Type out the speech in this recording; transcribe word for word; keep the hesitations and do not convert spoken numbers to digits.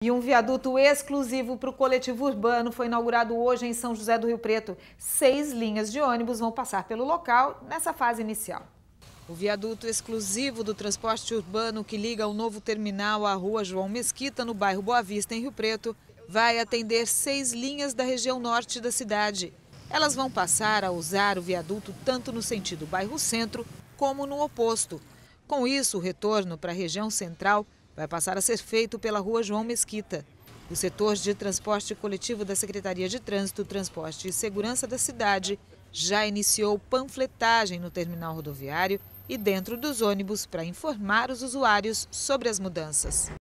E um viaduto exclusivo para o coletivo urbano foi inaugurado hoje em São José do Rio Preto. Seis linhas de ônibus vão passar pelo local nessa fase inicial. O viaduto exclusivo do transporte urbano que liga o novo terminal à rua João Mesquita, no bairro Boa Vista, em Rio Preto, vai atender seis linhas da região norte da cidade. Elas vão passar a usar o viaduto tanto no sentido bairro-centro como no oposto. Com isso, o retorno para a região central vai passar a ser feito pela rua João Mesquita. O setor de transporte coletivo da Secretaria de Trânsito, Transporte e Segurança da cidade já iniciou panfletagem no terminal rodoviário e dentro dos ônibus para informar os usuários sobre as mudanças.